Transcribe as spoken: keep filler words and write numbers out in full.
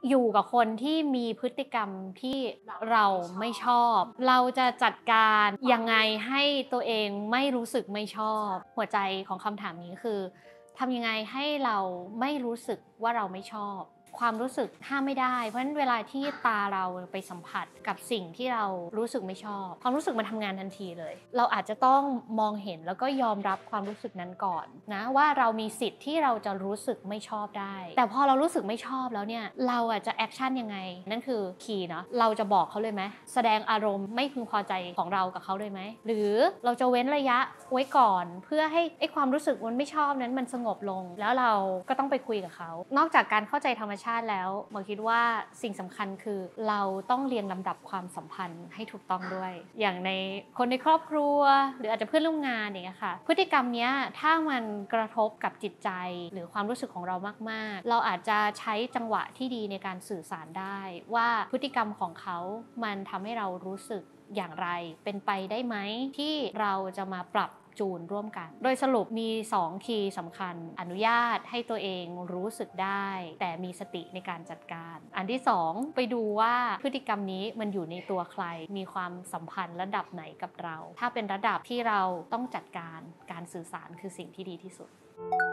อยู่กับคนที่มีพฤติกรรมที่เราไม่ชอบ เราจะจัดการยังไงให้ตัวเองไม่รู้สึกไม่ชอบ หัวใจของคำถามนี้คือทำยังไงให้เราไม่รู้สึกว่าเราไม่ชอบ ความรู้สึกห้ามไม่ได้ เพราะฉะนั้นเวลาที่ตาเราไปสัมผัสกับสิ่งที่เรารู้สึกไม่ชอบ ความรู้สึกมันทำงานทันทีเลย เราอาจจะต้องมองเห็นแล้วก็ยอมรับความรู้สึกนั้นก่อนนะว่าเรามีสิทธิ์ที่เราจะรู้สึกไม่ชอบได้ แต่พอเรารู้สึกไม่ชอบแล้วเนี่ยเราอาจจะแอคชั่นยังไงนั่นคือคีย์เนาะเราจะบอกเขาเลยไหมแสดงอารมณ์ไม่พึงพอใจของเรากับเขาเลยไหมหรือเราจะเว้นระยะไว้ก่อนเพื่อให้ไอ้ความรู้สึกมันไม่ชอบนั้นมันสงบลงแล้วเราก็ต้องไปคุยกับเขานอกจากการเข้าใจธรรมชาติแล้วหมอคิดว่าสิ่งสำคัญคือเราต้องเรียงลำดับความสัมพันธ์ให้ถูกต้องด้วยอย่างในคนในครอบครัวหรืออาจจะเพื่อนร่วมงานอย่างเงี้ยค่ะพฤติกรรมเนี้ยถ้ามันกระทบกับจิตใจหรือความรู้สึกของเรามากๆเราอาจจะใช้จังหวะที่ดีในการสื่อสารได้ว่าพฤติกรรมของเขามันทำให้เรารู้สึกอย่างไรเป็นไปได้ไหมที่เราจะมาปรับจูนร่วมกันโดยสรุปมีสองคีย์สำคัญอนุญาตให้ตัวเองรู้สึกได้แต่มีสติในการจัดการอันที่สองไปดูว่าพฤติกรรมนี้มันอยู่ในตัวใครมีความสัมพันธ์ระดับไหนกับเราถ้าเป็นระดับที่เราต้องจัดการการสื่อสารคือสิ่งที่ดีที่สุด